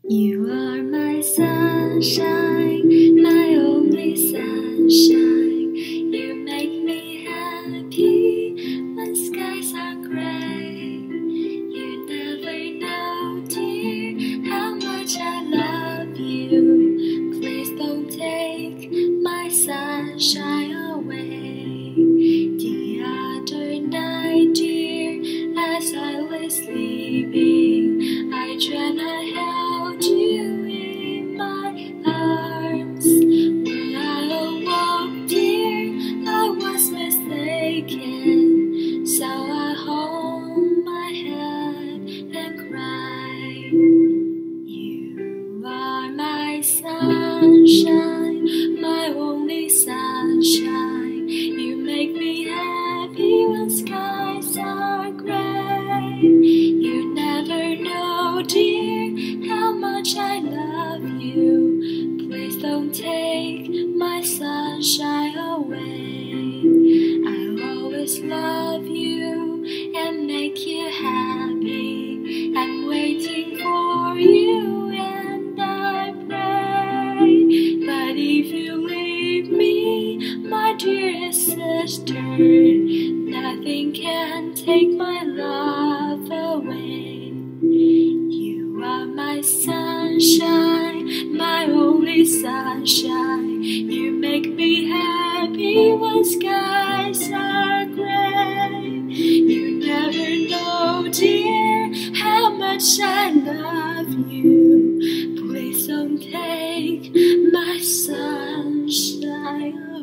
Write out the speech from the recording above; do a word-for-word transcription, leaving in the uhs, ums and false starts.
You are my sunshine, my only sunshine. You make me happy when skies are gray. You never know, dear, how much I love you. Please don't take my sunshine away. The other night, dear, as I was sleeping, I dreamt I held you in my arms. When I awoke, dear, I was mistaken. So I hold my head and cried. You are my sunshine, my only sunshine. You make me happy when skies are gray. You never know, dear, how much I love you. Please don't take my sunshine away. I'll always love you and make you happy. I'm waiting for you and I pray. But if you leave me, my dearest sister, nothing can take my love away. You are my sunshine, my only sunshine. You make me happy when skies are gray. You never know, dear, how much I love you. Please don't take my sunshine away.